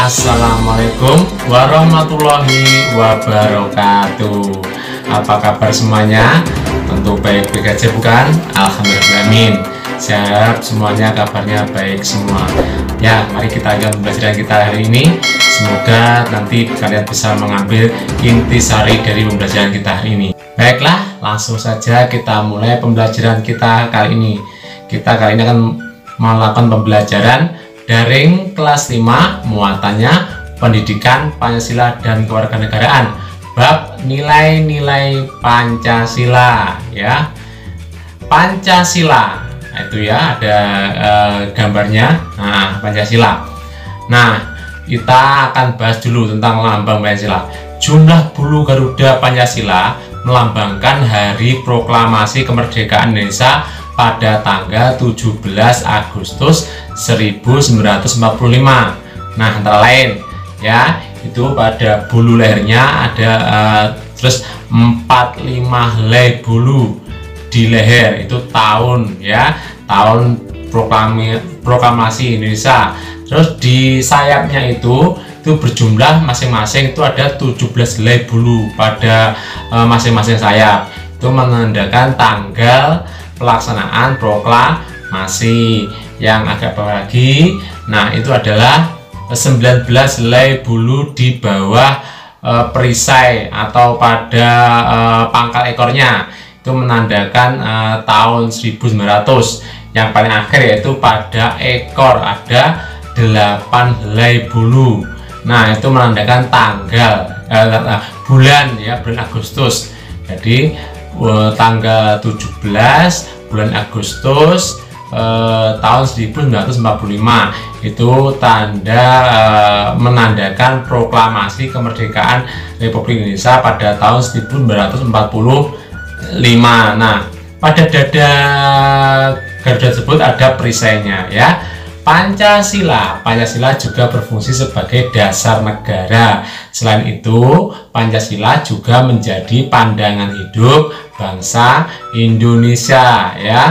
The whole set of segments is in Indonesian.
Assalamualaikum warahmatullahi wabarakatuh. Apa kabar semuanya? Tentu baik-baik aja bukan? Alhamdulillah. Saya harap semuanya kabarnya baik semua. Ya, mari kita lanjutkan pembelajaran kita hari ini. Semoga nanti kalian bisa mengambil intisari dari pembelajaran kita hari ini. Baiklah, langsung saja kita mulai pembelajaran kita kali ini. Kita kali ini akan melakukan pembelajaran daring kelas 5, muatannya pendidikan Pancasila dan kewarganegaraan, bab nilai-nilai Pancasila ya. Pancasila itu ya ada gambarnya. Nah, Pancasila. Nah, kita akan bahas dulu tentang lambang Pancasila. Jumlah bulu Garuda Pancasila melambangkan hari proklamasi kemerdekaan Indonesia pada tanggal 17 Agustus 1945. Nah, antara lain ya, itu pada bulu lehernya ada terus 45 helai bulu di leher, itu tahun ya, tahun proklamasi Indonesia. Terus di sayapnya itu berjumlah masing-masing itu ada 17 helai bulu pada masing-masing sayap. Itu menandakan tanggal pelaksanaan proklamasi. Yang agak bawah lagi, nah itu adalah 19 helai bulu di bawah perisai atau pada pangkal ekornya, itu menandakan tahun 1900. Yang paling akhir yaitu pada ekor ada 8 helai bulu. Nah, itu menandakan tanggal bulan ya, bulan Agustus. Jadi tanggal 17 bulan Agustus tahun 1945 itu tanda menandakan proklamasi kemerdekaan Republik Indonesia pada tahun 1945. Nah, pada dada Garuda tersebut ada perisainya ya. Pancasila juga berfungsi sebagai dasar negara. Selain itu, Pancasila juga menjadi pandangan hidup bangsa Indonesia ya.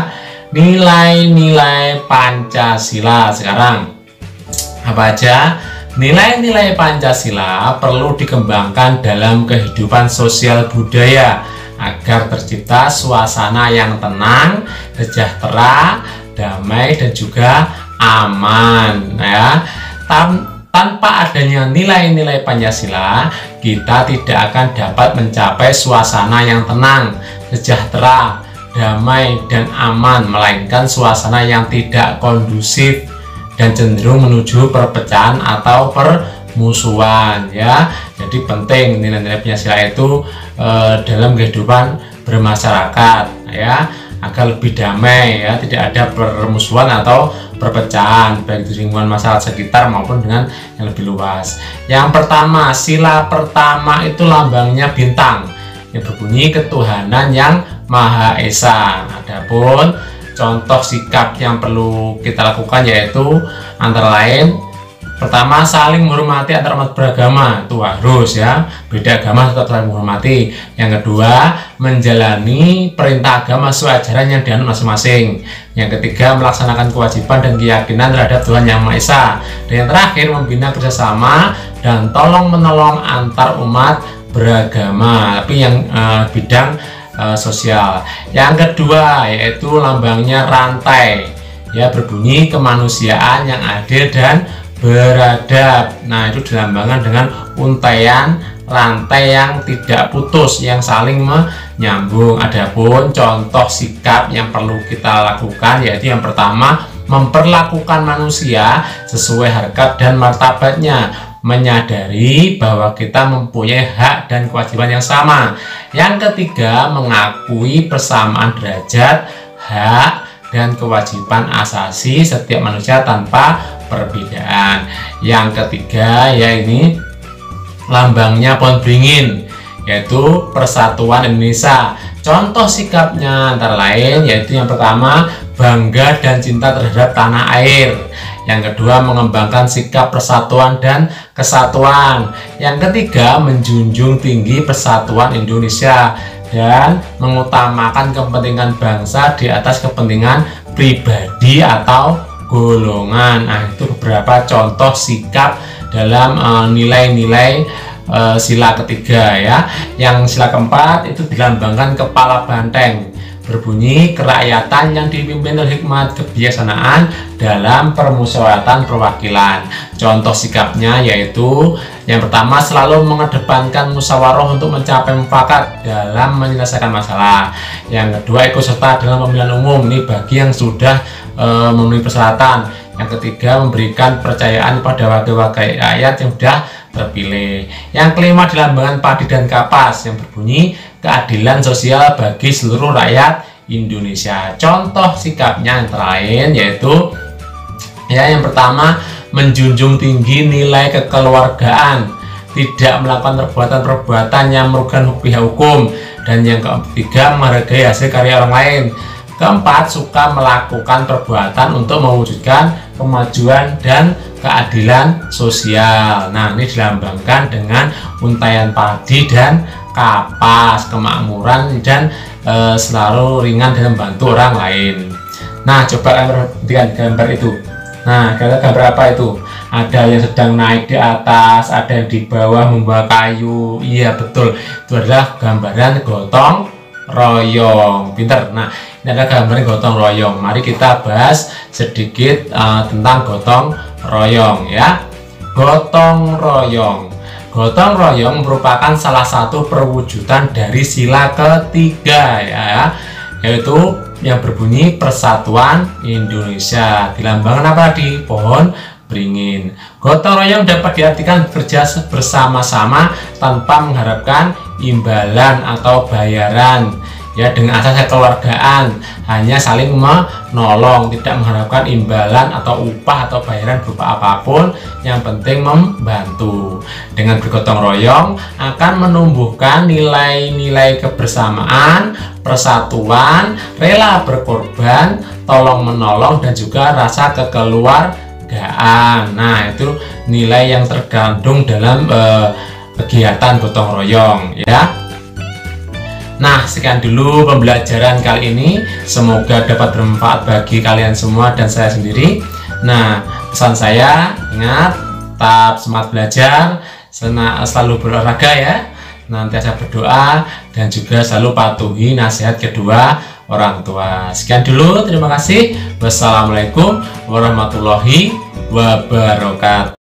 Nilai-nilai Pancasila sekarang apa aja? Nilai-nilai Pancasila perlu dikembangkan dalam kehidupan sosial budaya agar tercipta suasana yang tenang, sejahtera, damai dan juga aman ya. Tanpa adanya nilai-nilai Pancasila, kita tidak akan dapat mencapai suasana yang tenang, sejahtera, damai dan aman, melainkan suasana yang tidak kondusif dan cenderung menuju perpecahan atau permusuhan ya. Jadi penting nilai-nilai Pancasila itu dalam kehidupan bermasyarakat ya, agar lebih damai ya, tidak ada permusuhan atau perpecahan baik di lingkungan masyarakat sekitar maupun dengan yang lebih luas. Yang pertama, sila pertama itu lambangnya bintang yang berbunyi ketuhanan yang Maha Esa. Adapun contoh sikap yang perlu kita lakukan yaitu antara lain, pertama, saling menghormati antar umat beragama, itu harus ya, beda agama tetap saling menghormati. Yang kedua, menjalani perintah agama sesuai ajaran yang dianut masing-masing. Yang ketiga, melaksanakan kewajiban dan keyakinan terhadap Tuhan Yang Maha Esa. Dan yang terakhir, membina kerjasama dan tolong menolong antar umat beragama, tapi yang bidang sosial. Yang kedua yaitu lambangnya rantai ya, berbunyi kemanusiaan yang adil dan beradab. Nah, itu dilambangkan dengan untaian rantai yang tidak putus, yang saling menyambung. Adapun contoh sikap yang perlu kita lakukan yaitu yang pertama, memperlakukan manusia sesuai harkat dan martabatnya, menyadari bahwa kita mempunyai hak dan kewajiban yang sama. Yang ketiga, mengakui persamaan derajat, hak dan kewajiban asasi setiap manusia tanpa perbedaan. Yang ketiga ya, ini lambangnya pohon beringin yaitu persatuan Indonesia. Contoh sikapnya antara lain yaitu yang pertama, bangga dan cinta terhadap tanah air. Yang kedua, mengembangkan sikap persatuan dan kesatuan. Yang ketiga, menjunjung tinggi persatuan Indonesia dan mengutamakan kepentingan bangsa di atas kepentingan pribadi atau golongan. Nah, itu beberapa contoh sikap dalam nilai-nilai sila ketiga ya. Yang sila keempat itu dilambangkan kepala banteng, berbunyi kerakyatan yang dipimpin oleh hikmat kebijaksanaan dalam permusyawaratan perwakilan. Contoh sikapnya yaitu yang pertama, selalu mengedepankan musyawarah untuk mencapai mufakat dalam menyelesaikan masalah. Yang kedua, ikut serta dalam pemilihan umum, ini bagi yang sudah memenuhi persyaratan. Yang ketiga, memberikan kepercayaan pada wakil-wakil rakyat yang sudah terpilih. Yang kelima, dilambangkan padi dan kapas yang berbunyi keadilan sosial bagi seluruh rakyat Indonesia. Contoh sikapnya antara lain yaitu yang pertama, menjunjung tinggi nilai kekeluargaan, tidak melakukan perbuatan-perbuatan yang merugikan pihak hukum, dan yang ketiga, menghargai hasil karya orang lain. Keempat, suka melakukan perbuatan untuk mewujudkan kemajuan dan keadilan sosial. Nah, ini dilambangkan dengan untaian padi dan kapas, kemakmuran dan selalu ringan dalam membantu orang lain. Nah, coba perhatikan gambar itu. Nah, gambar apa itu? Ada yang sedang naik di atas, ada yang di bawah membawa kayu. Iya, betul. Itu adalah gambaran gotong royong. Pinter. Nah, ini ada gambaran gotong royong. Mari kita bahas sedikit tentang gotong royong ya. Gotong royong. Gotong royong merupakan salah satu perwujudan dari sila ketiga ya, yaitu yang berbunyi Persatuan Indonesia. Dilambangkan apa di pohon beringin. Gotong royong dapat diartikan bekerja bersama-sama tanpa mengharapkan imbalan atau bayaran ya, dengan asas kekeluargaan, hanya saling menolong, tidak mengharapkan imbalan atau upah atau bayaran berupa apapun, yang penting membantu. Dengan bergotong royong akan menumbuhkan nilai-nilai kebersamaan, persatuan, rela berkorban, tolong menolong, dan juga rasa kekeluargaan. Nah, itu nilai yang terkandung dalam kegiatan gotong royong ya. Nah, sekian dulu pembelajaran kali ini. Semoga dapat bermanfaat bagi kalian semua dan saya sendiri. Nah, pesan saya, ingat, tetap semangat belajar, selalu berolahraga ya, nanti saya berdoa, dan juga selalu patuhi nasihat kedua orang tua. Sekian dulu, terima kasih. Wassalamualaikum warahmatullahi wabarakatuh.